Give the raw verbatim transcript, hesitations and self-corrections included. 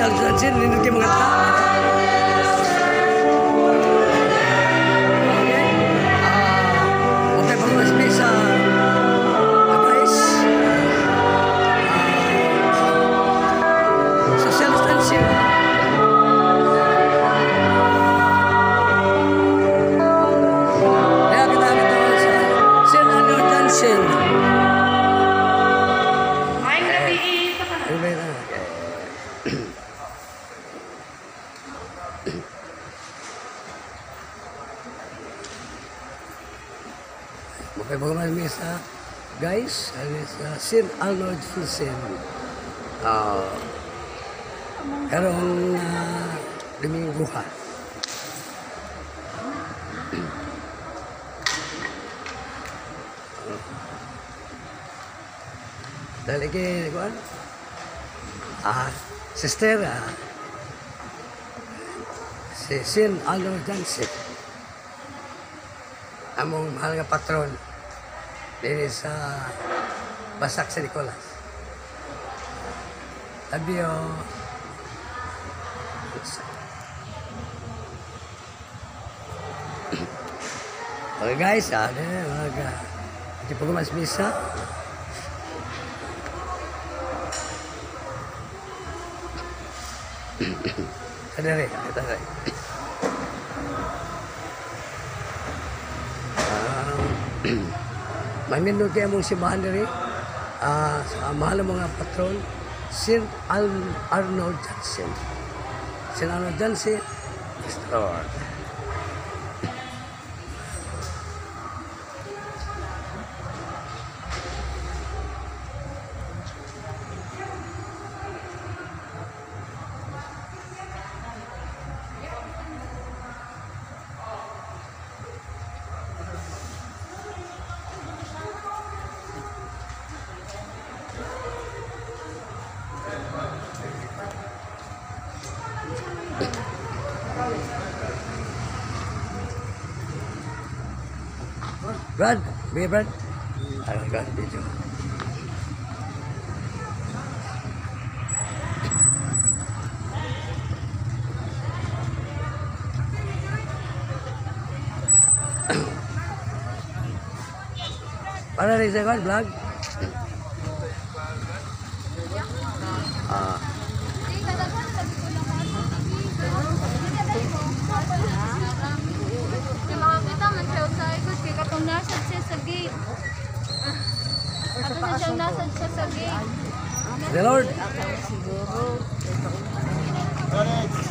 Aljansin, nindot kayo mga ta. Okay, pag mas may sa advice, social distancing. Kaya kita ito sa Saint Anno Dancing. Maing gabi ito ka na. Okay na. Okay, bagaimana misa, guys, ini sa Saint Arnold Dancing. Ah, karong uh, Dominguhan. Dahil lagi, kuan, ah, sister, ah, si Saint Arnold Dancing. Among mahal nga patron diri sa Basak San Nicolas. Love you. Okay guys, ada mga di pagmas misa. Sadari, kita say. Maminod kayo mong simbahan diri uh, sa mahal mga patron Saint Arnold Dancing. Saint Arnold Dancing, Lord. Brad, be Brad. Alam ka dito. Para rin sa kan vlog. Ah. Katong nasad siya sa gate. Ato na siya nasad siya sa gate. The Lord. Siguro.